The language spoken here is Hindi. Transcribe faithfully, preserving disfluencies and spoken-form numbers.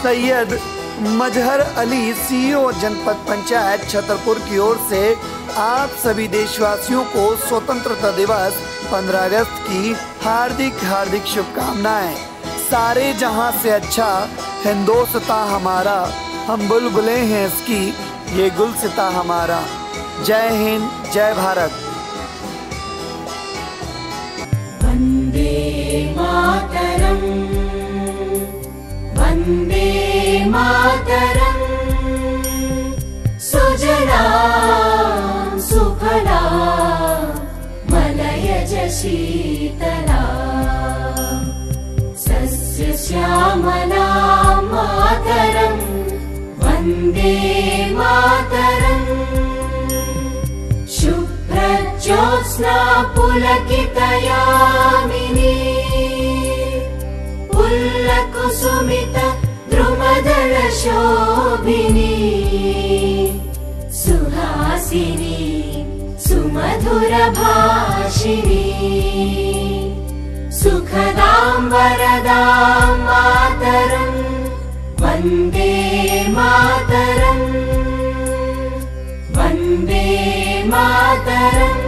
सैयद मजहर अली, सीईओ जनपद पंचायत छतरपुर की ओर से आप सभी देशवासियों को स्वतंत्रता दिवस पंद्रह अगस्त की हार्दिक हार्दिक शुभकामनाएं। सारे जहां से अच्छा हिंदोस्तां हमारा, हम बुलबुलें हैं इसकी, ये गुलसिता हमारा। जय हिंद, जय भारत। वंदे मातरम, वंदे मातरम, सुजलां सुफलां मलयज शीतलां, सस्य श्यामलां मातरं, वंदे मातरम्। शुभ्रज्योत्स्ना पुलकितयामिनी, पुल्लकुसुमित द्रुमदल शोभिनी, सुहासिनी सुमधुर भाषिणी, सुखदां वरदां मातरं, वंदे मातरम्, वंदे मातरम्।